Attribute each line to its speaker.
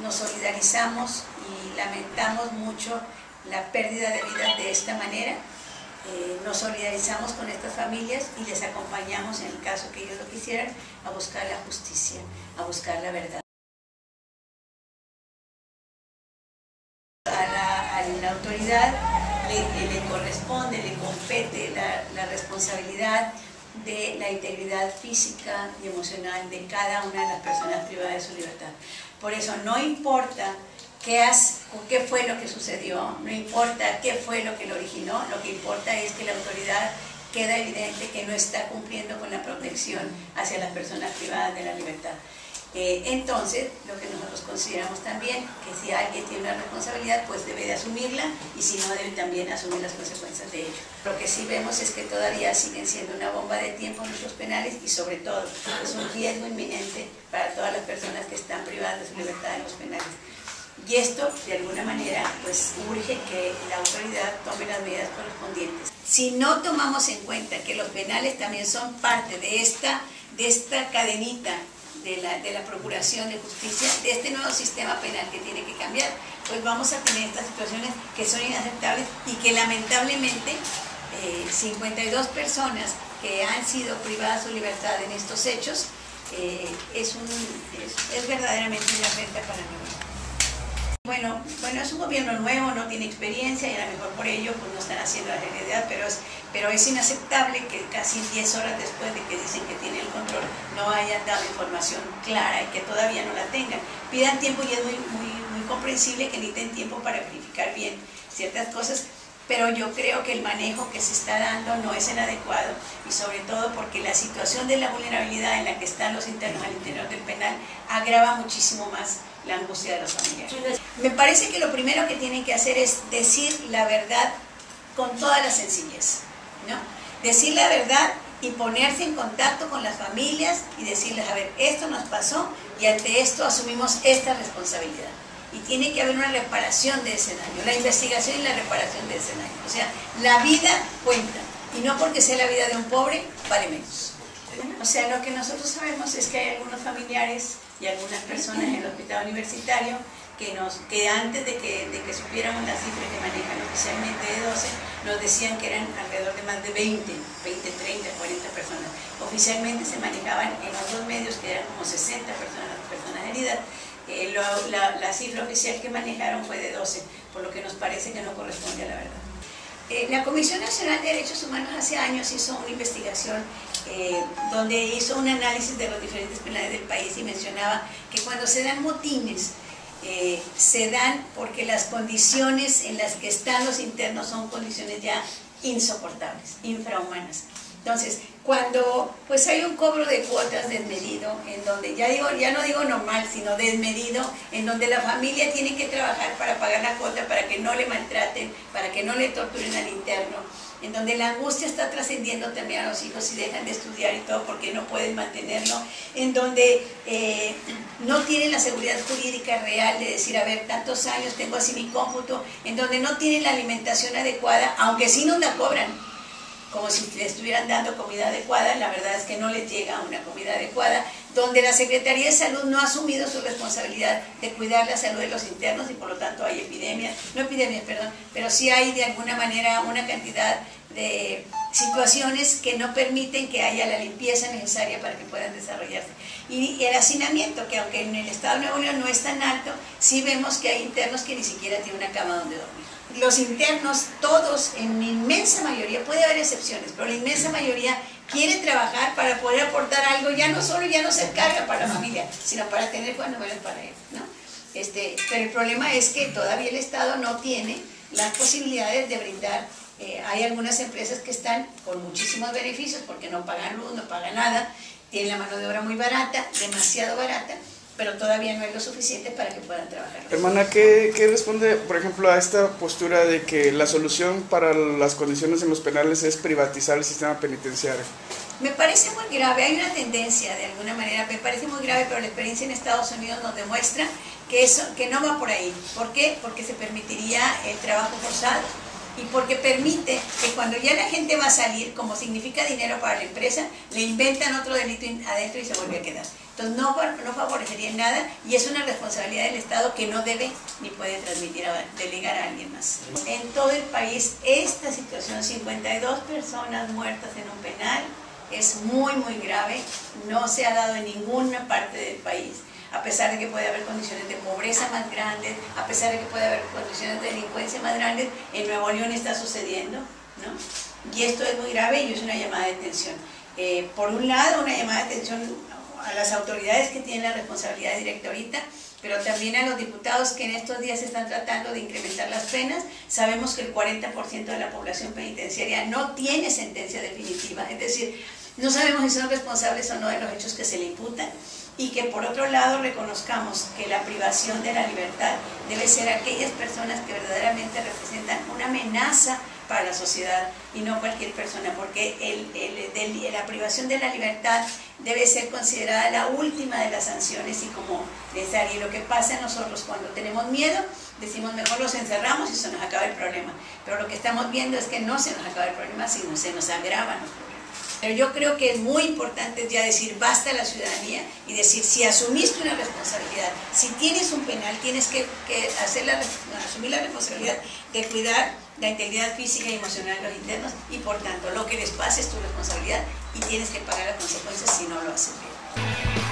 Speaker 1: nos solidarizamos y lamentamos mucho la pérdida de vidas de esta manera. Nos solidarizamos con estas familias y les acompañamos, en el caso que ellos lo quisieran, a buscar la justicia, a buscar la verdad. A la autoridad le corresponde, le compete la responsabilidad de la integridad física y emocional de cada una de las personas privadas de su libertad. Por eso no importa qué fue lo que sucedió, no importa qué fue lo que lo originó, lo que importa es que la autoridad queda evidente que no está cumpliendo con la protección hacia las personas privadas de la libertad. Entonces, lo que nosotros consideramos también, que si alguien tiene una responsabilidad, pues debe de asumirla, y si no, debe también asumir las consecuencias de ello. Lo que sí vemos es que todavía siguen siendo una bomba de tiempo nuestros penales, y sobre todo es un riesgo inminente para todas las personas que están privadas de su libertad en los penales. Y esto, de alguna manera, pues urge que la autoridad tome las medidas correspondientes. Si no tomamos en cuenta que los penales también son parte de esta cadenita de la procuración de justicia, de este nuevo sistema penal que tiene que cambiar, pues vamos a tener estas situaciones que son inaceptables y que lamentablemente 52 personas que han sido privadas de su libertad en estos hechos es verdaderamente una afrenta para nosotros. Bueno, es un gobierno nuevo, no tiene experiencia y a lo mejor por ello pues no están haciendo la realidad, pero es inaceptable que casi 10 horas después de que dicen que tienen el control no hayan dado información clara y que todavía no la tengan. Pidan tiempo y es muy comprensible que necesiten tiempo para verificar bien ciertas cosas, pero yo creo que el manejo que se está dando no es el adecuado, y sobre todo porque la situación de la vulnerabilidad en la que están los internos al interior del penal agrava muchísimo más la angustia de los familiares. Me parece que lo primero que tienen que hacer es decir la verdad con toda la sencillez, ¿no? Decir la verdad y ponerse en contacto con las familias y decirles, a ver, esto nos pasó y ante esto asumimos esta responsabilidad. Y tiene que haber una reparación de ese daño, la investigación y la reparación de ese daño. O sea, la vida cuenta, y no porque sea la vida de un pobre, vale menos. O sea, lo que nosotros sabemos es que hay algunos familiares y algunas personas en el hospital universitario que antes de que supiéramos las cifras que manejan oficialmente de 12, nos decían que eran alrededor de más de 20, 30, 40 personas. Oficialmente se manejaban en otros medios que eran como 60 personas heridas. La cifra oficial que manejaron fue de 12, por lo que nos parece que no corresponde a la verdad. La Comisión Nacional de Derechos Humanos hace años hizo una investigación donde hizo un análisis de los diferentes penales del país y mencionaba que cuando se dan motines, se dan porque las condiciones en las que están los internos son condiciones ya insoportables, infrahumanas. Entonces, cuando pues hay un cobro de cuotas desmedido, en donde ya no digo normal, sino desmedido, en donde la familia tiene que trabajar para pagar la cuota, para que no le maltraten, para que no le torturen al interno, en donde la angustia está trascendiendo también a los hijos y dejan de estudiar y todo porque no pueden mantenerlo, en donde no tienen la seguridad jurídica real de decir, a ver, tantos años tengo así mi cómputo, en donde no tienen la alimentación adecuada, aunque sí nos la cobran, como si le estuvieran dando comida adecuada, la verdad es que no les llega una comida adecuada, donde la Secretaría de Salud no ha asumido su responsabilidad de cuidar la salud de los internos y por lo tanto hay pero sí hay de alguna manera una cantidad de situaciones que no permiten que haya la limpieza necesaria para que puedan desarrollarse. Y el hacinamiento, que aunque en el estado de Nuevo León no es tan alto, sí vemos que hay internos que ni siquiera tienen una cama donde dormir. Los internos, todos, en inmensa mayoría, puede haber excepciones, pero la inmensa mayoría quieren trabajar para poder aportar algo, ya no ser carga para la familia, sino para tener cuando menos para él, ¿no? Pero el problema es que todavía el Estado no tiene las posibilidades de brindar. Hay algunas empresas que están con muchísimos beneficios porque no pagan luz, no pagan nada, tienen la mano de obra muy barata, demasiado barata, pero todavía no es lo suficiente para que puedan trabajar.
Speaker 2: Hermana, ¿qué responde, por ejemplo, a esta postura de que la solución para las condiciones en los penales es privatizar el sistema penitenciario?
Speaker 1: Me parece muy grave, hay una tendencia de alguna manera, me parece muy grave, pero la experiencia en Estados Unidos nos demuestra que no va por ahí. ¿Por qué? Porque se permitiría el trabajo forzado y porque permite que cuando ya la gente va a salir, como significa dinero para la empresa, le inventan otro delito adentro y se vuelve a quedar. Entonces no favorecería en nada y es una responsabilidad del Estado que no debe ni puede delegar a alguien más. En todo el país esta situación, 52 personas muertas en un penal, es muy grave, no se ha dado en ninguna parte del país. A pesar de que puede haber condiciones de pobreza más grandes, a pesar de que puede haber condiciones de delincuencia más grandes, en Nuevo León está sucediendo, ¿no? Y esto es muy grave y es una llamada de atención. Por un lado, una llamada de atención a las autoridades que tienen la responsabilidad directa ahorita, pero también a los diputados que en estos días están tratando de incrementar las penas. Sabemos que el 40% de la población penitenciaria no tiene sentencia definitiva, es decir, no sabemos si son responsables o no de los hechos que se le imputan, y que por otro lado reconozcamos que la privación de la libertad debe ser aquellas personas que verdaderamente representan una amenaza para la sociedad y no cualquier persona, porque la privación de la libertad debe ser considerada la última de las sanciones y como necesaria. Y lo que pasa a nosotros cuando tenemos miedo, decimos mejor los encerramos y se nos acaba el problema, pero lo que estamos viendo es que no se nos acaba el problema, sino se nos agravan los problemas. Pero yo creo que es muy importante ya decir basta a la ciudadanía y decir si asumiste una responsabilidad, si tienes un penal, tienes que asumir la responsabilidad de cuidar la integridad física y emocional de los internos y por tanto lo que les pase es tu responsabilidad y tienes que pagar las consecuencias si no lo haces bien.